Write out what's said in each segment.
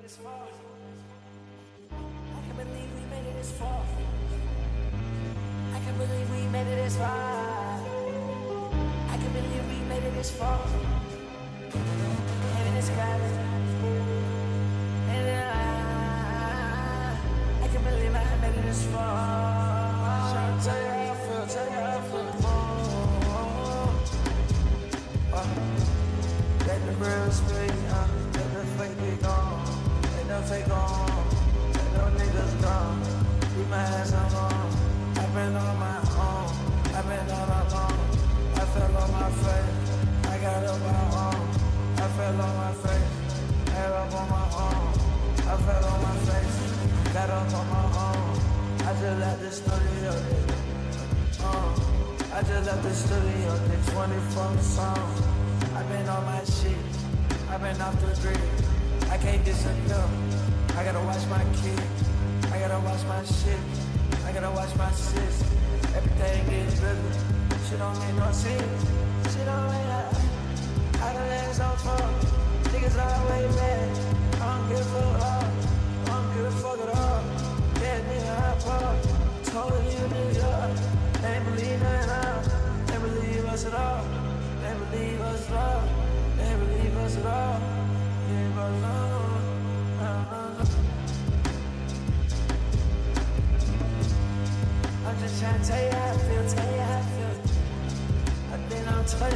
this far. I can't believe we made it this far. I can't believe we made it this far. I can't believe we made it this far. Heaven is sky. And I can't believe I made it this far. Trying to tell you how I feel, tell you how I feel. Let the real speak, let the fake be gone. Let the fake on, let them niggas gone. We my ass alone. I've been on my own, I've been all alone. I fell on my face, I got up my own. I fell on my face, got up on my own. I fell on my face, got up on my own. I just left the studio, I just left the studio, did 24 songs. I've been on my shit, I've been off the grid. I can't disappear, I gotta watch my kids. I gotta watch my shit, I gotta watch my sis. Everything gets bigger, shit don't make no sense. Shit don't make no sense. I done let so far, niggas always mad. I don't give a fuck all, I don't give a fuck at all. Yeah, nigga, I fall, told you nigga, they ain't believe nothing at all. They believe us at all. They believe us at all. They believe us at all. Leave us alone. I'm just trying to tell you how I feel, tell you how I feel. I've been on Twitter,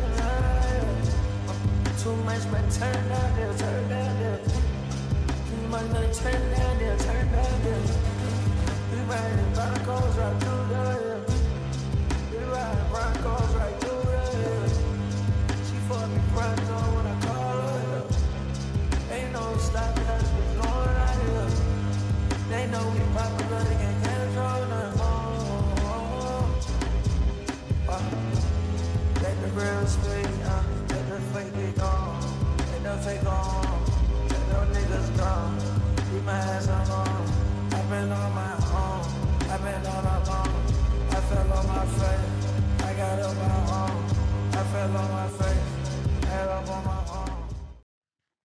too much, but turn down there, turn down there. Too much, but turn down there, turn down there. We riding Broncos right through there. We riding Broncos right through there. She fuck me Bronco when I call her. Ain't no stopping us, we going out here. They know we popular, they can't control nothing more. Let the real speak, let the fake be gone. Let the fake on.